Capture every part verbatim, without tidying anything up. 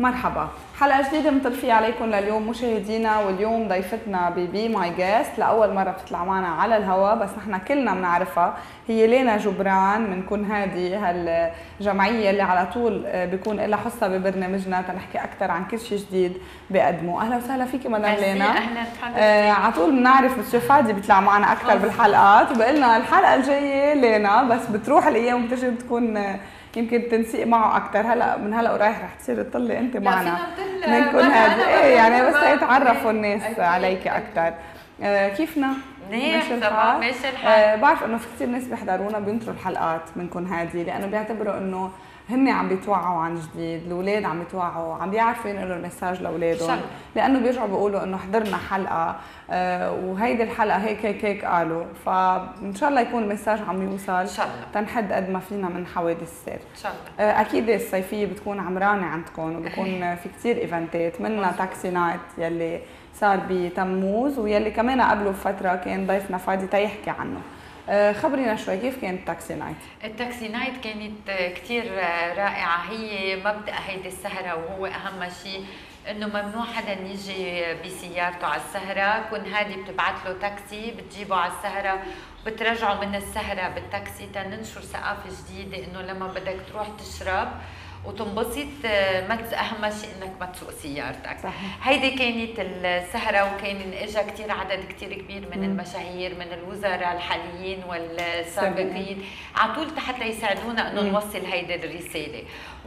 مرحبا، حلقة جديدة بنطل عليكم لليوم مشاهدينا، واليوم ضيفتنا ببي ماي جاست لأول مرة بتطلع معنا على الهواء، بس نحن كلنا بنعرفها. هي لينا جبران من كون هادي، هالجمعية اللي على طول بيكون لها حصة ببرنامجنا تنحكي أكثر عن كل شيء جديد بقدمه. أهلا وسهلا فيكي مدام لينا. أهلا حضرتك. آه على طول بنعرف الشيف فادي بيطلع معنا أكثر بالحلقات، وبقلنا الحلقة الجاية لينا، بس بتروح الأيام وبتجي بتكون يمكن التنسيق معه اكثر. هلا من هلا ورايح رح تصير تطلي انت معنا بنكون هادي ايه يعني بس يتعرفوا الناس عليك اكثر. آه كيفنا؟ منيح طبعا ماشي الحال. آه بعرف انه في كثير ناس بيحضرونا بينطروا الحلقات بنكون هادي، لانه بيعتبروا انه هن عم بيتوعوا عن جديد، الاولاد عم بيتوعوا، عم بيعرفوا ينقلوا المساج لاولادهم، لانه بيرجعوا بيقولوا انه حضرنا حلقه آه وهيدي الحلقه هيك هيك هيك قالوا، فان شاء الله يكون المساج عم يوصل ان شاء الله تنحد قد ما فينا من حوادث السير ان شاء الله. آه اكيد الصيفيه بتكون عمرانه عندكم، وبكون في كثير ايفنتات، منها تاكسي نايت يلي صار بتموز، ويلي كمان قبله بفتره كان ضيفنا فادي تيحكي عنه. خبرينا شوي كيف كانت التاكسي نايت؟ التاكسي نايت كانت كثير رائعة. هي مبدأ هيدي السهرة، وهو أهم شيء إنه ممنوع حدا يجي بسيارته على السهرة. كون هادي بتبعت له تاكسي بتجيبه على السهرة وبترجعه من السهرة بالتاكسي تننشر ثقافة جديدة، إنه لما بدك تروح تشرب وتنبسط ما اهم شيء انك ما تسوق سيارتك. صحيح. هيدي كانت السهره، وكان اجى كثير عدد كثير كبير من مم. المشاهير، من الوزراء الحاليين والسابقين على طول حتى يساعدونا انه نوصل هيدي الرساله.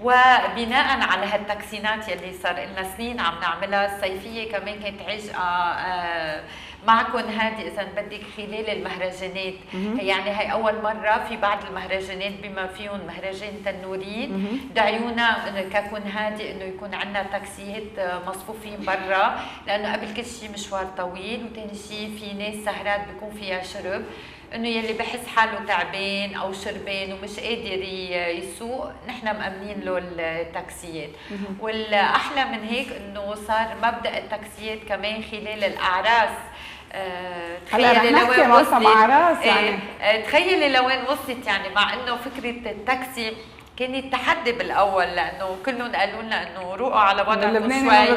وبناء على هالتاكسينات يلي صار لنا سنين عم نعملها، الصيفيه كمان كانت عجقه آه معكم هادي اذا بدك خلال المهرجانات. يعني هي اول مره في بعض المهرجانات بما فيهم مهرجان تنورين دعيونا ككون هادي انه يكون عندنا تاكسيات مصفوفين برا، لانه قبل كل شيء مشوار طويل، وثاني شيء في ناس سهرات بيكون فيها شرب، انه يلي بحس حاله تعبان او شربان ومش قادر يسوق نحن مأمنين له التاكسيات. والاحلى من هيك انه صار مبدا التاكسيات كمان خلال الاعراس. أه تخيلي لوين وصلت اعراس يعني. أه تخيلي لوين وصلت يعني، مع انه فكره التاكسي كانت تحدي بالاول، لانه كلهم قالوا لنا انه روقوا على وضعكم شوي،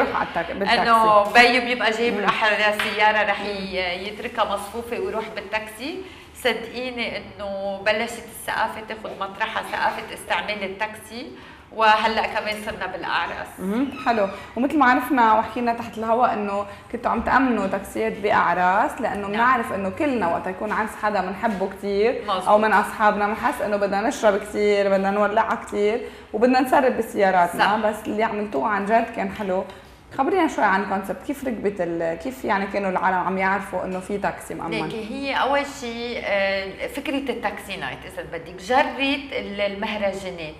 انه بيو بيبقى جايب احد السياره رح يتركها مصفوفه ويروح بالتاكسي. صدقيني انه بلشت الثقافه تاخذ مطرحها، ثقافه استعمال التاكسي، وهلا كمان صرنا بالاعراس. اها حلو. ومثل ما عرفنا وحكينا تحت الهواء انه كنتوا عم تامنوا تاكسيات باعراس، لانه بنعرف انه كلنا وقت يكون عرس حدا بنحبه كثير او من اصحابنا بنحس انه بدنا نشرب كثير، بدنا نولعها كثير، وبدنا نسرب بسياراتنا. صح. بس اللي عملتوه عن جد كان حلو. خبرينا شوي عن الكونسبت، كيف ركبت كيف يعني كانوا العالم عم يعرفوا انه في تاكسي مأمن؟ هي اول شيء فكره التاكسي نايت اذا بدك جرت المهرجانات،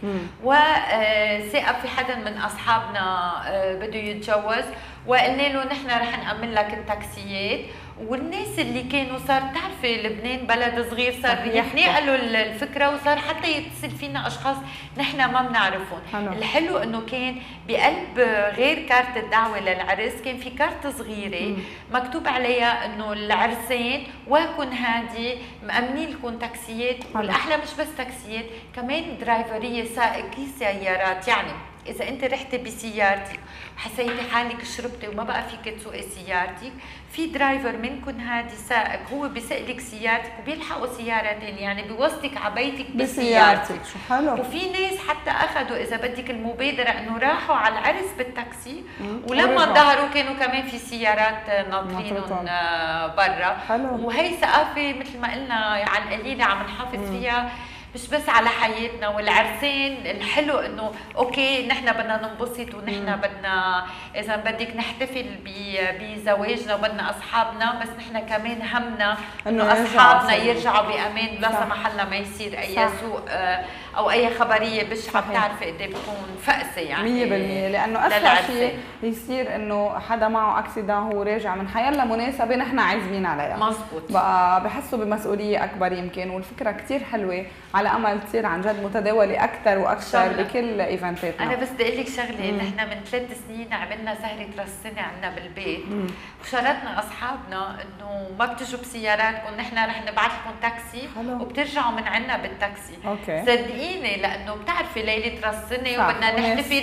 وثائب في حدا من اصحابنا بده يتجوز وقلنا له نحن رح نأمن لك التاكسيات، والناس اللي كانوا صار بتعرفي لبنان بلد صغير صار يتناقلوا الفكره، وصار حتى يتصل فينا اشخاص نحن ما بنعرفهم. الحلو انه كان بقلب غير كارت الدعوه للعرس كان في كارت صغيره مم. مكتوب عليها انه العرسين وكن هادي مأمنين لكم تاكسيات، والاحلى مش بس تاكسيات، كمان درايفريه سائقي سيارات. يعني إذا أنت رحتي بسيارتك وحسيتي حالك شربتي وما بقى فيك تسوقي سيارتك، في درايفر منكم هادي سائق هو بيسوق لك سيارتك وبيلحقوا سيارة ثانية، يعني بيوصلك على بيتك بسيارتك. شو حلو. وفي ناس حتى أخذوا إذا بدك المبادرة إنه راحوا على العرس بالتاكسي، ولما ظهروا كانوا كمان في سيارات ناطرينهم برا. وهي ثقافة مثل ما قلنا على القليلة عم نحافظ فيها، مش بس على حياتنا والعرسين. الحلو انه اوكي نحن بدنا ننبسط، ونحن بدنا اذا بدك نحتفل بزواجنا وبدنا اصحابنا، بس نحن كمان همنا انه اصحابنا يرجعوا بامان، لا سمح الله ما يصير اي سوء او اي خبريه بشعه. بتعرفي قد ايه بتكون فقسه يعني مية بالمية، لانه اسرع شيء يصير انه حدا معه اكسيدان هو راجع من حيلا مناسبه نحن عازمين عليها. مزبوط. بقى بحسوا بمسؤوليه اكبر يمكن، والفكره كثير حلوه على امل تصير عن جد متداوله اكثر واكثر بكل ايفنتاتنا. انا بس بدي اقول لك شغله، نحن من ثلاث سنين عملنا سهره راس السنه عندنا بالبيت، مم. وشرطنا اصحابنا انه ما بتجوا بسياراتكم، نحن رح نبعث لكم تاكسي حلو. وبترجعوا من عندنا بالتاكسي. اوكي صدقيني، لانه بتعرفي ليله راس السنه وبدنا نحتفل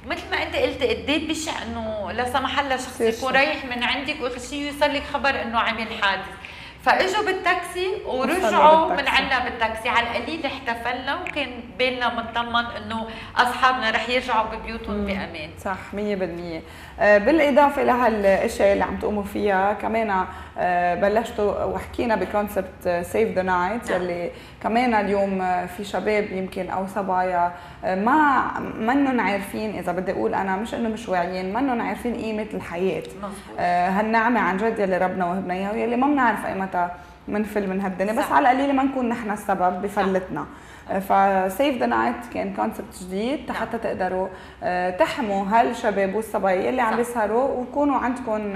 مثل ما انت قلت قد ايه بشع انه لا سمح الله شخص يكون رايح من عندك واخر شيء يوصل لك خبر انه عمل حادث. فاجوا بالتاكسي ورجعوا من عنا بالتاكسي، على القليل احتفلنا وكان بالنا مطمن انه اصحابنا رح يرجعوا ببيوتهم بامان. صح مية بالمية. بالاضافه لهالاشياء اللي عم تقوموا فيها كمان بلشتوا وحكينا بكونسبت سيف ذا نايت يلي كمان اليوم في شباب يمكن او صبايا ما منن عارفين، اذا بدي اقول انا مش انه مش واعيين، منن عارفين قيمه الحياه. مظبوط. هالنعمه عن جد يلي ربنا وهبنا اياها ويلي ما بنعرف ايمتى منفل من هالدنيا، بس على القليله ما نكون نحن السبب بفلتنا. فسيف ذا نايت كان كونسبت جديد حتى تقدروا تحموا هالشباب والصبايا اللي عم بيسهروا ويكونوا عندكم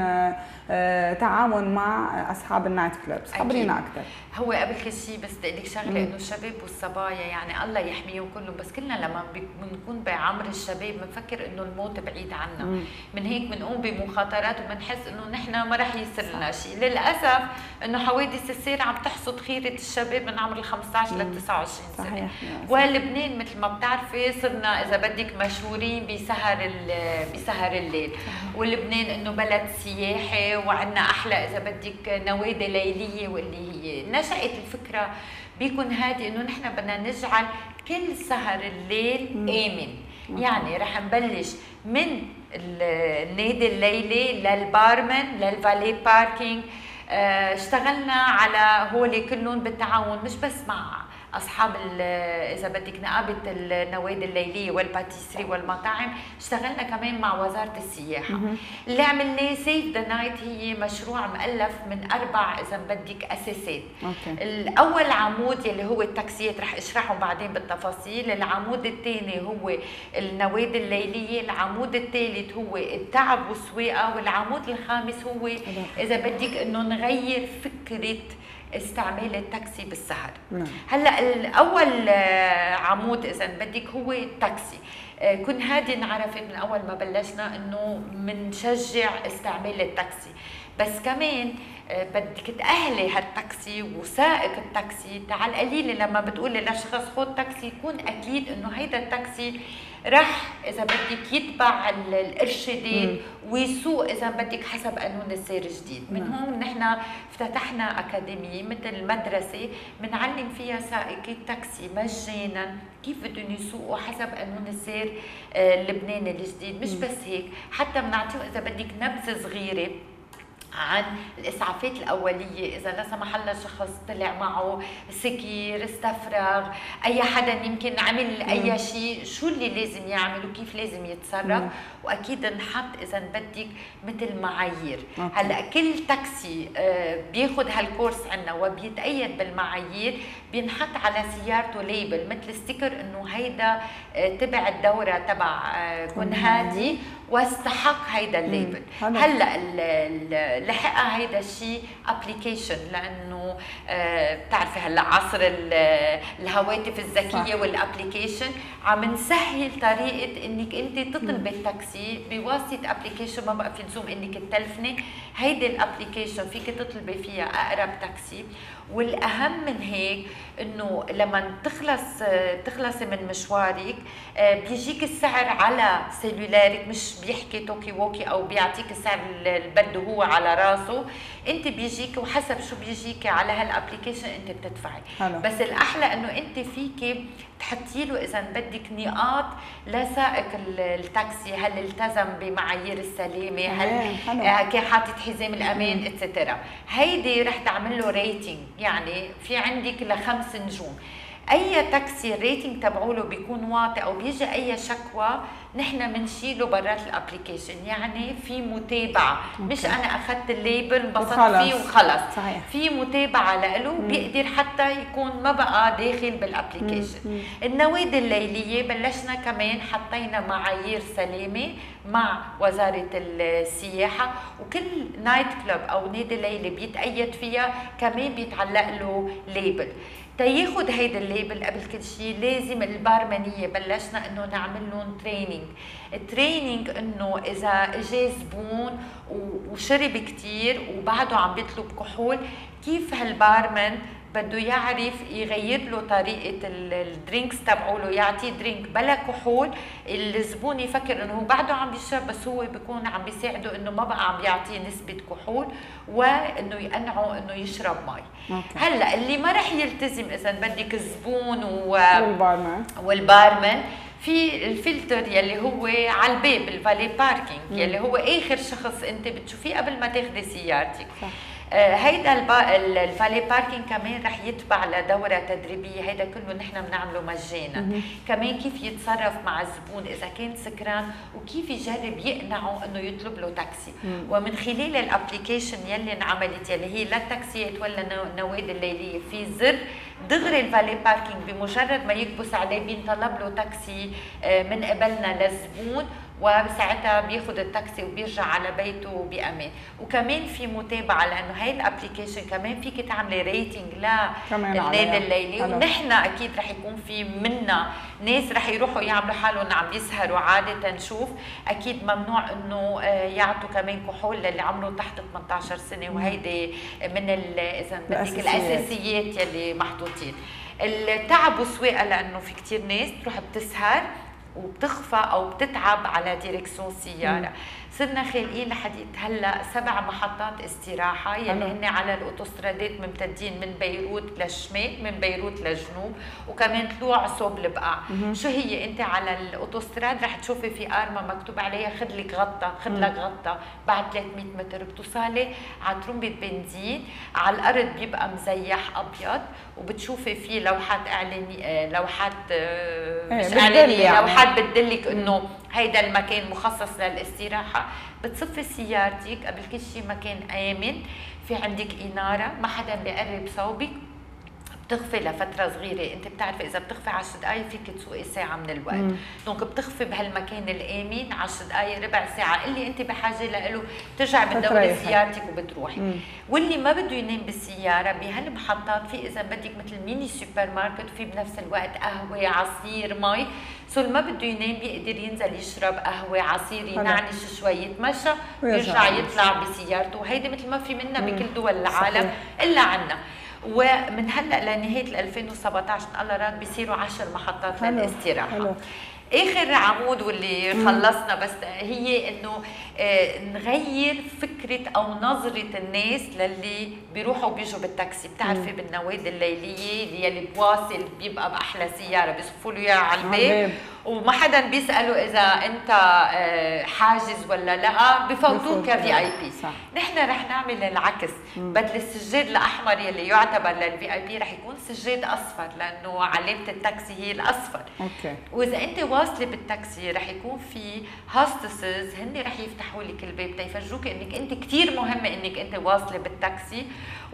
تعاون مع اصحاب النايت كلوبز. خبرينا اكثر. هو قبل كل شيء بس بدي اقول لك شغله، انه الشباب والصبايا يعني الله يحميهم كلهم، بس كلنا لما بنكون بعمر الشباب بنفكر انه الموت بعيد عنا. مم. من هيك بنقوم بمخاطرات وبنحس انه نحن ما رح يصير لنا شيء. للاسف انه حوادث السير عم تحصد خيره الشباب من عمر ال خمسة عشر لل تسعة وعشرين سنه. ولبنان مثل ما بتعرفي صرنا اذا بدك مشهورين بسهر بسهر الليل، ولبنان انه بلد سياحي وعندنا احلى اذا بدك نوادي ليليه، واللي هي نشأت الفكره بيكون هادي انه نحن بدنا نجعل كل سهر الليل امن. يعني رح نبلش من النادي الليلي للبارمن للفالي باركينج. اشتغلنا على هول كلهم بالتعاون، مش بس مع اصحاب اذا بدك نقابه النوادي الليليه والباتيسري والمطاعم، اشتغلنا كمان مع وزاره السياحه. اللي عملناه سيف ذا نايت هي مشروع مؤلف من اربع اذا بدك اساسات. أوكي. الاول عمود يلي هو التاكسيات، رح اشرحهم بعدين بالتفاصيل. العمود الثاني هو النوادي الليليه، العمود الثالث هو التعب والسواقه، والعمود الخامس هو اذا بدك انه نغير فكره استعمال التاكسي بالسهر. نعم. هلا الاول عمود اذا بدك هو التاكسي. كن هادي انعرفت من اول ما بلشنا انه بنشجع استعمال التاكسي، بس كمان بدك تأهلي هالتاكسي وسائق التاكسي. على القليل لما بتقولي لشخص خذ تاكسي يكون اكيد انه هيدا التاكسي رح اذا بدك يتبع الارشادات ويسوق اذا بدك حسب قانون السير الجديد. من هون نحن افتتحنا اكاديميه مثل مدرسه بنعلم فيها سائقي التاكسي مجانا كيف بدهم يسوقوا حسب قانون السير اللبناني الجديد. مش بس هيك، حتى بنعطيهم اذا بدك نبذه صغيره عن الاسعافات الاوليه اذا لا سمح الله شخص طلع معه سكر، استفرغ، اي حدا يمكن عمل اي شيء، شو اللي لازم يعمل وكيف لازم يتصرف. مم. واكيد نحط اذا بدك مثل معايير. هلا كل تاكسي بياخذ هالكورس عنا وبيتأيد بالمعايير، بينحط على سيارته ليبل مثل ستيكر انه هيدا تبع الدوره تبع كن هادي واستحق هيدا الليبل. هلا لحقها هيدا الشيء ابلكيشن، لانه بتعرفي هلا عصر الهواتف الذكيه والابلكيشن عم نسهل طريقه انك انت تطلبي التاكسي بواسطه ابلكيشن، ما بقى في لزوم انك تلفني. هيدي الابلكيشن فيك تطلبي فيها اقرب تاكسي. والاهم من هيك انه لما تخلص تخلصي من مشوارك بيجيك السعر على سيلولارك، مش بيحكي توكي ووكي او بيعطيك السعر اللي بده هو على راسه، انت بيجيك وحسب شو بيجيك على هالابلكيشن انت بتدفعي. حلو. بس الاحلى انه انت فيك تحطي له اذا بدك نقاط لسائق التاكسي، هل التزم بمعايير السلامه، هل كان حاطط حزام الامان اتسترا. هيدي رح تعمل له ريتنج، يعني في عندك لخمس نجوم. اي تاكسي الريتنج تبعوله بيكون واطي او بيجي اي شكوى نحن بنشيله برات الابلكيشن، يعني في متابعه. أوكي. مش انا اخذت الليبل انبسطت فيه وخلص. صحيح. في متابعه له، بيقدر حتى يكون ما بقى داخل بالابلكيشن. النوادي الليليه بلشنا كمان حطينا معايير سلامه مع وزاره السياحه، وكل نايت كلوب او نادي ليلي بيتأيد فيها كمان بيتعلق له ليبل. تياخد هيدا الليبل قبل كل شيء لازم البارمنيه بلشنا انه نعمل لهم تريننج. التريننج انه اذا اجى زبون وشرب كثير وبعده عم بيطلب كحول، كيف هالبارمن بده يعرف يغير له طريقه الدرينكس تبعوله، يعطيه درينك بلا كحول، الزبون يفكر انه هو بعده عم بيشرب بس هو بيكون عم بيساعده انه ما بقى عم بيعطيه نسبه كحول، وانه يقنعه انه يشرب مي. هلا اللي ما رح يلتزم اذا بدك الزبون و... والبارمان والبارمان في الفلتر يلي هو على الباب، الفالي باركينج يلي هو اخر شخص انت بتشوفيه قبل ما تاخذي سيارتك. صح. آه هيدا الفالي باركينج كمان رح يتبع لدوره تدريبيه، هيدا كله نحن بنعمله مجانا. كمان كيف يتصرف مع الزبون اذا كان سكران، وكيف يجرب يقنعه انه يطلب له تاكسي. مم. ومن خلال الابلكيشن يلي انعملت يلي هي لا التاكسيات ولا النوادي الليليه، في زر دغري الفالي باركينج بمجرد ما يكبس عليه بينطلب له تاكسي من قبلنا للزبون، وساعتها بياخذ التاكسي وبيرجع على بيته بامان. وكمان في متابعه، لانه هاي الابلكيشن كمان فيك تعملي ريتنج للنادي الليلي، ونحن اكيد رح يكون في منا ناس رح يروحوا يعملوا حالهم عم يسهروا عاده. نشوف اكيد ممنوع انه يعطوا كمان كحول للي عمره تحت ثمانية عشر سنه، وهيدي من اذا بدك الاساسيات يلي محطوطين. التعب والسواقه، لانه في كثير ناس بتروح بتسهر وبتخفى او بتتعب على ديركسيون سياره. صرنا خالقين لحديت هلا سبع محطات استراحه يلي هن على الاوتوسترادات ممتدين من بيروت للشمال، من بيروت للجنوب، وكمان طلوع صوب البقاع. شو هي؟ انت على الاوتوستراد رح تشوفي في ارمه مكتوب عليها خذ لك غطا، خذ لك غطا، بعد ثلاثمية متر بتوصلي على ترمبه بنزين، على الارض بيبقى مزيح ابيض، وبتشوفي فيه لوحات اعلانيه، لوحات مش اعلانيه، لوحات بتدلك انه هيدا المكان مخصص للاستراحه. بتصفي سيارتك، قبل كل شيء مكان امن، في عندك اناره، ما حدا بيقرب صوبك، بتخفي لفتره صغيره. انت بتعرفي اذا بتخفي عشر دقائق فيك تسوقي ساعه من الوقت، دونك بتخفي بهالمكان الامن عشر دقائق ربع ساعه، اللي انت بحاجه له بترجعي بتدوري سيارتك وبتروحي. مم. واللي ما بده ينام بالسياره بهالمحطات في اذا بدك مثل ميني سوبر ماركت، وفي بنفس الوقت قهوه، عصير، مي، سو اللي ما بده ينام بيقدر ينزل يشرب قهوه، عصير، ينعنش شوي، يتمشى ويرجع يطلع بسيارته. وهيدي مثل ما في منها بكل دول العالم الا عنا. ومن هلا لنهايه ألفين وسبعطعش الله راد بيصيروا عشر محطات للاستراحه. حلو. اخر عمود واللي خلصنا بس هي انه آه نغير فكره او نظره الناس للي بيروحوا بيجوا بالتاكسي. بتعرفي بالنوادي الليليه اللي بواصل بيبقى باحلى سياره بيصفوا له اياها على الباب، وما حدا بيساله اذا انت آه حاجز ولا لا، بفوتوك كفي اي بي. نحن رح نعمل العكس، بدل السجاد الاحمر يلي يعتبر للفي اي بي رح يكون سجاد اصفر، لانه علامه التاكسي هي الاصفر. اوكي. واذا انت واصله بالتاكسي رح يكون في هوستسز هن رح يفتحوا لك الباب تيفرجوك انك انت كثير مهمه انك انت واصله بالتاكسي،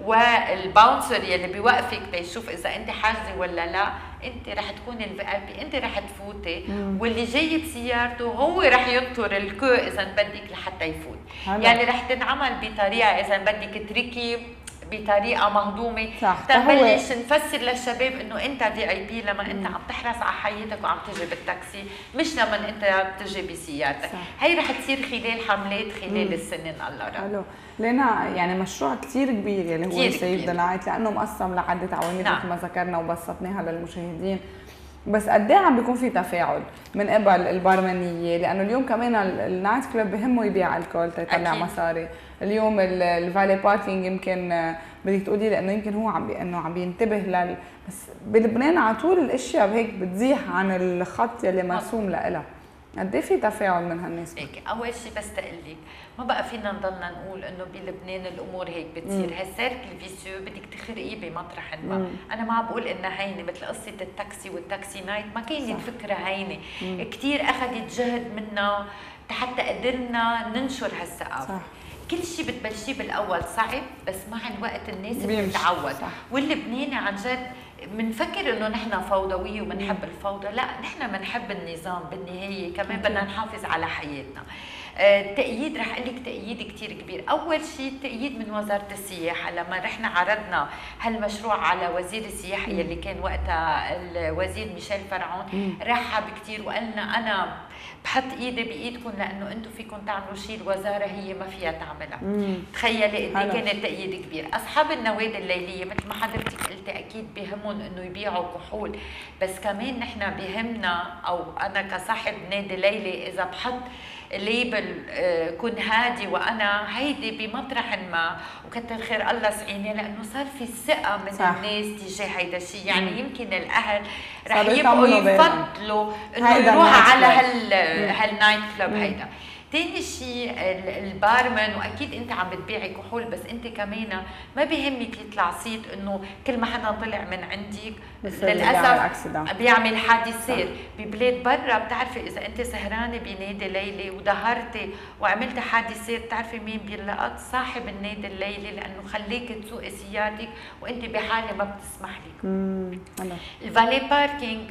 والباونسر يلي بيوقفك تيشوف اذا انت حاجزه ولا لا، انت رح تكون الفي اي بي، انت رح تفوتي، واللي جاي بسيارته هو رح ينطر الكو اذا بدك لحتى يفوت. هلا. يعني رح تنعمل بطريقه اذا بدك تركي بطريقه مهضومه، تبلش نفسر للشباب انه انت في اي بي لما انت عم تحرص على حياتك وعم تجي بالتاكسي، مش لما انت بتجي بسيارتك. هي رح تصير خلال حملات خلال مم. السنين الله رب. حلو. لنا يعني مشروع كثير كبير اللي هو سيف ذا نايت، لانه مقسم لعده عوامل مثل ما ذكرنا وبسطناها للمشاهدين. بس قد ايه عم بيكون في تفاعل من قبل البارمانيه؟ لانه اليوم كمان النايت كلوب بهمه يبيع الكول تيطلع مصاري. اليوم الفالي باركينج يمكن بدك تقولي لانه يمكن هو عم انه عم بينتبه لل، بس بلبنان على طول الاشياء هيك بتزيح عن الخط يلي مرسوم لها. قد ايه في تفاعل من هالناس؟ هيك اول شيء بس تقلك ما بقى فينا نضلنا نقول انه بلبنان الامور هيك بتصير، هالسيركل فيسيو بدك تخرقيه بمطرح ما. مم. انا ما عم بقول انها هينه، مثل قصه التاكسي والتاكسي نايت ما كانت فكره هينه، كثير اخذت جهد منا حتى قدرنا ننشر هالثقافه. كل شيء بتبلشيه بالاول صعب، بس مع الوقت الناس بتتعود. واللبناني عن جد بنفكر انه نحن فوضويه وبنحب الفوضى، لا نحن بنحب النظام بالنهايه، كمان بدنا نحافظ على حياتنا. التأييد رح اقول لك تأييد كثير كبير، أول شيء التأييد من وزارة السياحة، لما رحنا عرضنا هالمشروع على وزير السياحة يلي كان وقتها الوزير ميشيل فرعون، رحب كثير وقالنا أنا بحط ايدي بايدكم لانه انتم فيكم تعملوا شيء الوزاره هي ما فيها تعملها. مم. تخيلي قد ايه كان التأييد كبير. اصحاب النوادي الليليه مثل ما حضرتك قلتي اكيد بهمهم انه يبيعوا كحول، بس كمان نحن بهمنا او انا كصاحب نادي ليلي اذا بحط ليبل كن هادي وانا هيدي بمطرح ما، وكتر خير الله سعيني لانه صار في ثقه من صح. الناس تجاه هيدا الشيء، يعني مم. يمكن الاهل رح يبقوا يفضلوا انه يروحوا على هال هالنايت كلوب هيدا. تاني شيء البارمن، واكيد انت عم بتبيعي كحول بس انت كمان ما بيهمك يطلع صيت انه كل ما حدا طلع من عندك للاسف بيعمل حادث سير. ببلاد برا بتعرفي اذا انت سهرانه بنادي ليلي ودهرتي وعملتي حادث سير بتعرفي مين بيلقط؟ صاحب النادي الليلي، لانه خليك تسوقي سيارتك وانت بحاله ما بتسمح لك. امم الفالي باركينج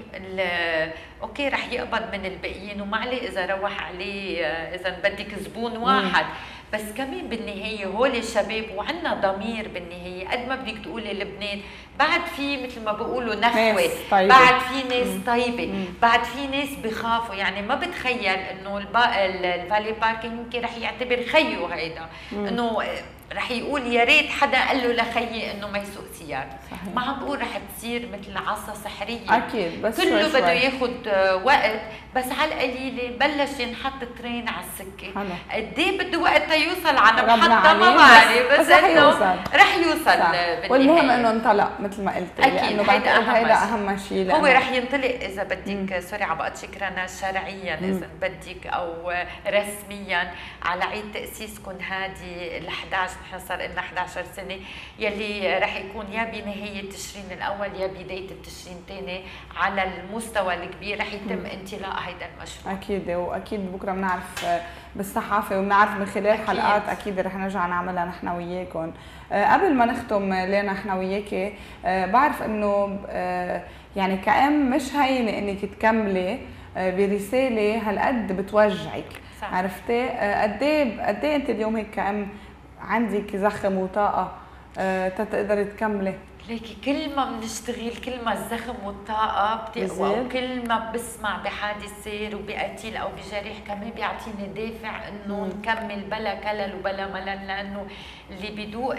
اوكي رح يقبض من الباقيين وما عليه اذا روح عليه اذا بدك زبون واحد، بس كمان بالنهايه هول الشباب وعندنا ضمير بالنهايه. قد ما بدك تقولي لبنان بعد في مثل ما بيقولوا نخوه، بعد في ناس طيبه، مم. بعد في ناس بخافوا، يعني ما بتخيل انه الفالي باركينج يمكن رح يعتبر خيو هيدا انه رح يقول يا ريت حدا قال له لخيي انه ما يسوق سيارته. ما عم بقول رح تصير مثل عصا سحريه اكيد، بس كله بده ياخذ وقت، بس على القليله بلش ينحط ترين على السكه. قد ايه بده وقت تيوصل على محطه ما بعرف، بس, بس رح يوصل رح يوصل بالنهايه. والمهم انه انطلق مثل ما قلت لانه هيدا اهم هيدا اهم شيء. هو رح ينطلق اذا بدك سوري عم بقطشك رنا شرعيا اذا بدك او رسميا على عيد تاسيس كن هادي ال احد عشر، نحن صار لنا احد عشر سنه، يلي رح يكون يا بنهايه تشرين الاول يا بدايه التشرين الثاني على المستوى الكبير رح يتم انطلاق هيدا المشروع. اكيد، واكيد بكره بنعرف بالصحافه وبنعرف من خلال أكيد. حلقات اكيد رح نرجع نعملها نحن وياكم. أه قبل ما نختم لينا نحن وياكي، أه بعرف انه أه يعني كأم مش هينه انك تكملي أه برساله هالقد بتوجعك، صح. عرفتي أه قد ايه قد ايه انت اليوم هيك كأم عندك زخم وطاقه أه تقدري تكملي؟ ليكي كل ما بنشتغل كل ما الزخم والطاقه بتقوى، وكل ما بسمع بحادث سير وبقتيل او بجريح كمان بيعطيني دافع انه نكمل بلا كلل وبلا ملل، لانه اللي بيدوق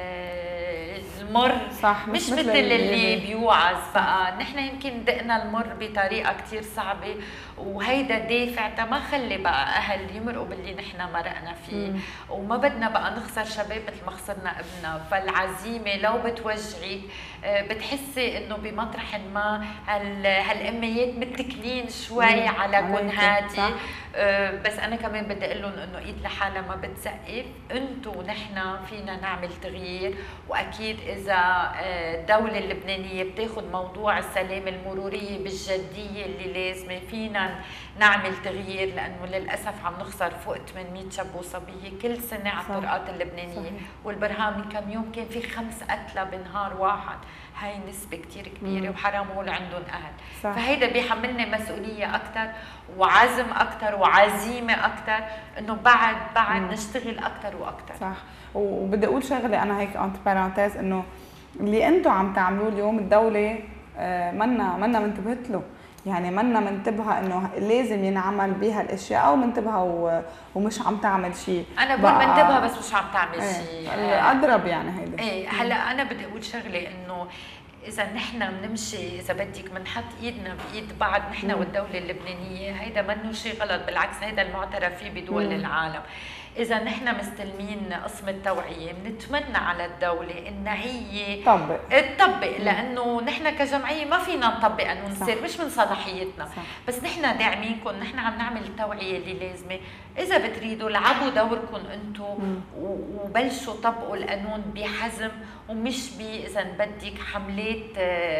المر صح مش, مش مثل اللي بيوعظ. بقى نحن يمكن دقنا المر بطريقه كثير صعبه، وهيدا دافع تا ما خلي بقى اهل يمرقوا باللي نحن مرقنا فيه. مم. وما بدنا بقى نخسر شباب مثل ما خسرنا ابننا. فالعزيمه لو بتوجعي بتحسي انه بمطرح ما هالاميات متكلين شوي على كن هادي. بس انا كمان بدي اقول لهم انه ايد لحالها ما بتسقف، انتم ونحن فينا نعمل تغيير. واكيد اذا الدوله اللبنانيه بتاخذ موضوع السلامه المروريه بالجديه اللي لازمه فينا نعمل تغيير، لانه للاسف عم نخسر فوق ثمانمية شاب وصبيه كل سنه على الطرقات اللبنانيه. صحيح. والبرهان من كم يوم كان في خمس قتلى بنهار واحد، هاي نسبه كثير كبيره. مم. وحرام هول عندهم اهل. صح. فهيدا بيحملنا مسؤوليه اكثر وعزم اكثر وعزيمه اكثر انه بعد بعد مم. نشتغل اكثر واكثر. صح. وبدي اقول شغله انا هيك انت بارانتيز، انه اللي انتم عم تعملوه اليوم الدوله منا منا منتبهت له، يعني منا منتبهه انه لازم ينعمل بها الاشياء، او منتبهه ومش عم تعمل شيء. انا بقول منتبهه بس مش عم تعمل ايه شيء. الاضرب يعني هيدا. ايه هلا انا بدي اقول شغله، انه اذا نحن بنمشي اذا بدك بنحط ايدنا بايد بعض نحن مم. والدوله اللبنانيه، هيدا منه شيء غلط، بالعكس هيدا المعترف فيه بدول مم. العالم. إذا نحن مستلمين قسم التوعية بنتمنى على الدولة إن هي تطبق تطبق، لأنه نحن كجمعية ما فينا نطبق قانون السير، مش من صلاحيتنا. صح. بس نحن داعمينكم، نحن عم نعمل التوعية اللي لازمة. إذا بتريدوا لعبوا دوركم أنتم وبلشوا طبقوا القانون بحزم، ومش ب إذا بدك حملات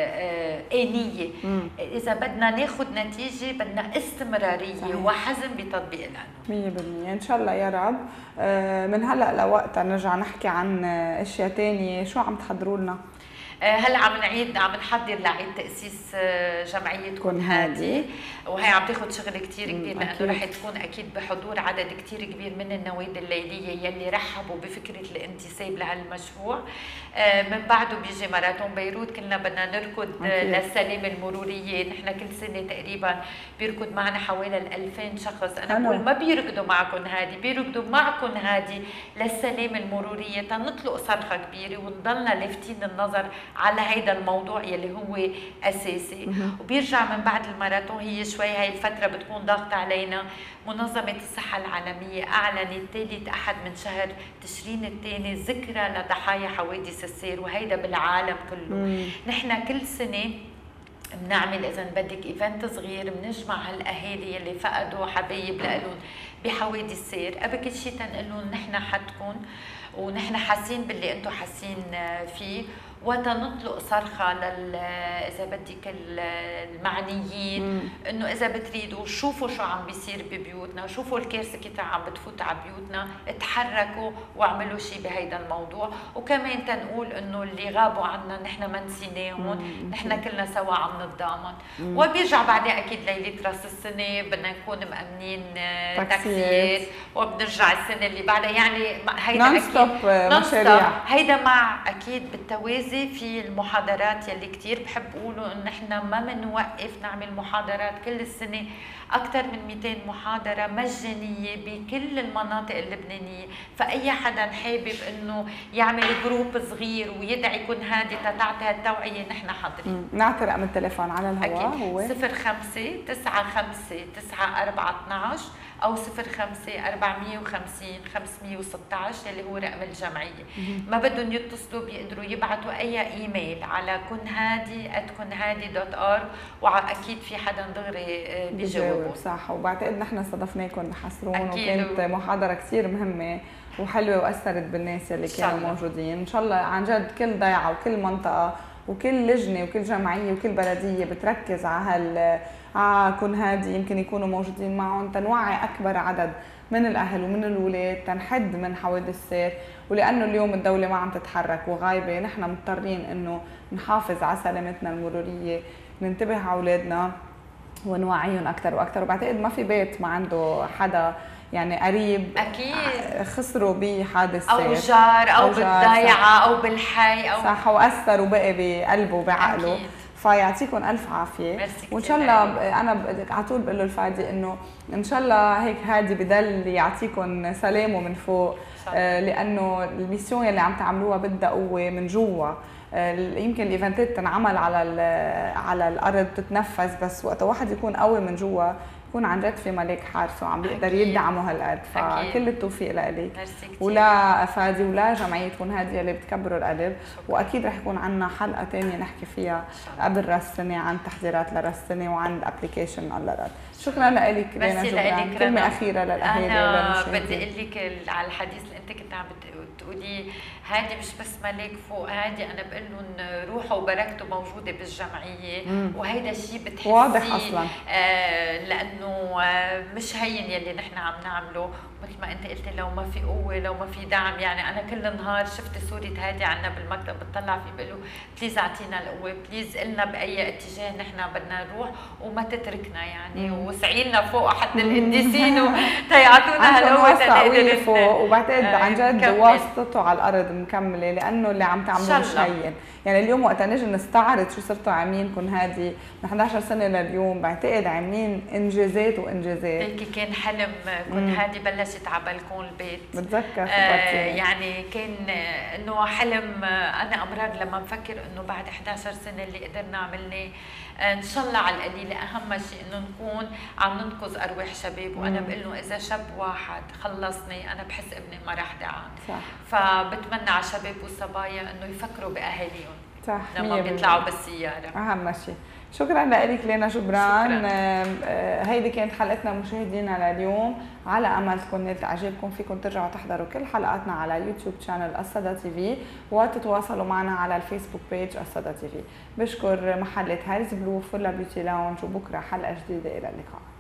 آنية. إذا بدنا ناخذ نتيجة بدنا استمرارية. صحيح. وحزم بتطبيق القانون مية بالمية إن شاء الله يا رب. من هلا لوقتها نرجع نحكي عن اشياء ثانيه. شو عم تحضروا لنا؟ هلا عم نعيد عم نحضر لعيد تاسيس جمعيه كن هادي، وهي عم تاخذ شغل كثير كبير لانه رح تكون اكيد بحضور عدد كثير كبير من النوادي الليليه يلي رحبوا بفكره الانتساب لهالمشروع. من بعده بيجي ماراثون بيروت، كلنا بدنا نركض للسلامه المروريه، نحن كل سنه تقريبا بيركض معنا حوالي ألفين شخص، انا بقول ما بيركضوا معكم هادي، بيركضوا معكم هادي للسلامه المروريه، تنطلق صرخه كبيره ونضلنا لافتين النظر على هيدا الموضوع يلي هو اساسي. وبيرجع من بعد الماراثون، هي شوي هاي الفتره بتكون ضغط علينا، منظمه الصحه العالميه اعلنت ثالث احد من شهر تشرين الثاني ذكرى لضحايا حوادث السير، وهيدا بالعالم كله. نحن كل سنه بنعمل اذا بدك ايفنت صغير، بنجمع هالاهالي يلي فقدوا حبايب لهم بحوادث السير، قبل كل شيء تنقول لهم نحن حدكم ونحن حاسين باللي انتم حاسين فيه، وتنطلق صرخه لل اذا بدك المعنيين انه اذا بتريدوا شوفوا شو عم بيصير ببيوتنا، شوفوا الكارثه كيف عم بتفوت على بيوتنا، اتحركوا واعملوا شيء بهيدا الموضوع. وكمان تنقول انه اللي غابوا عنا نحن ما نسيناهم، نحن كلنا سوا عم نتضامن. وبيرجع بعدين اكيد ليله راس السنه بدنا نكون مأمنين تاكسيات، وبنرجع السنه اللي بعدها، يعني هيدا نون ستوب مشاريع. هيدا مع اكيد بالتوازي في المحاضرات يلي كثير بحب اقوله انه نحن ما بنوقف نعمل محاضرات كل السنه، اكثر من مئتين محاضره مجانيه بكل المناطق اللبنانيه، فاي حدا حابب انه يعمل جروب صغير ويدعي كن هادي تتعطي هالتوعيه نحن حاضرين. نعطي رقم التليفون على الهواء، هو صفر خمسة تسعة خمسة تسعة أربعة اثنعش او صفر خمسة أربعمية وخمسين خمسمية وستعش يلي هو رقم الجمعيه. ما بدهم يتصلوا بيقدروا يبعثوا اي ايميل على كنهادي آت كنهادي دوت أورج، واكيد في حدا دغري بيجاوب. صح، وبعتقد نحن استضفناكم بحسرون، وكانت محاضره كثير مهمه وحلوه واثرت بالناس يلي كانوا موجودين. ان شاء الله عن جد كل ضيعه وكل منطقه وكل لجنه وكل جمعيه وكل بلديه بتركز على هال على كن هادي يمكن يكونوا موجودين معهم، تنوعي اكبر عدد من الاهل ومن الاولاد، تنحد من حوادث السير. ولانه اليوم الدوله ما عم تتحرك وغايبه، نحن مضطرين انه نحافظ على سلامتنا المروريه، ننتبه على اولادنا ونوعيهم اكثر واكثر. وبعتقد ما في بيت ما عنده حدا يعني قريب اكيد خسروا بحادث سير، او جار او, أو بالضيعه او بالحي، او صح، واثر وبقي بقلبه وبعقله. فيعطيكم الف عافيه، وان شاء الله انا على طول بقول له الفادي انه ان شاء الله هيك هادي بضل يعطيكم سلامه من فوق، آه لانه الميسيون اللي عم تعملوها بدها قوه من جوا. آه يمكن الايفنتات تنعمل على على الارض تتنفذ، بس وقت واحد يكون قوي من جوا يكون عن جد في ملاك حارسه وعم بيقدر يدعمه هالقد. فكل التوفيق لإلك ولا فادي ولا جمعيه كن هادي اللي بتكبروا القلب. واكيد رح يكون عندنا حلقه ثانيه نحكي فيها قبل راس السنه عن تحضيرات لراس السنه وعن الابلكيشن الله راد. شكرا لك رينا جبران. كلمه اخيره للاهالي انا بدي اقول لك على الحديث اللي انت كنت عم بتقولي، هادي مش بس ملاك فوق، هادي انا بقول لهم روحوا وبركته موجوده بالجمعيه. مم. وهيدا شيء بتحسي واضح اصلا، آه لانه آه مش هين يلي نحن عم نعمله. مثل ما انت قلتي لو ما في قوه، لو ما في دعم، يعني انا كل نهار شفت صوره هادي عنا بالمكتب بتطلع فيه بقول له بليز اعطينا القوه، بليز قلنا باي اتجاه نحن بدنا نروح وما تتركنا يعني. مم. وسعي لنا فوق حتى القديسين وتيعطونا هالقوه تقدر فوق. وبعتقد عن جد واسطته على الارض مكمله، لانه اللي عم تعملوه مش هين. يعني اليوم وقت نجي نستعرض شو صرتوا عاملين كن هادي من إحدى عشرة سنه لليوم، بعتقد عاملين انجازات وانجازات. هيك كان حلم كن هادي بلشت على بلكون البيت، بتذكر آه يعني كان انه حلم. انا امرار لما بفكر انه بعد إحدى عشرة سنه اللي قدرنا عملناه ان شاء الله على القليله، اهم شيء انه نكون عم ننقذ ارواح شباب. وانا بقول له اذا شاب واحد خلصني انا بحس ابني ما راح دعان. صح. فبتمنى على الشباب والصبايا انه يفكروا باهاليهم صح لما بيطلعوا بالسياره. اهم شيء. شكرا لك رينا جبران. هيدي كانت حلقتنا مشاهدينا لليوم، على امل تكون نالت اعجابكم. فيكم ترجعوا تحضروا كل حلقاتنا على يوتيوب شانل الصدى تي في، وتتواصلوا معنا على الفيسبوك بيج الصدى تي في. بشكر محلة هاريز بلو فولا بيوتي لاونج، وبكره حلقه جديده. الى اللقاء.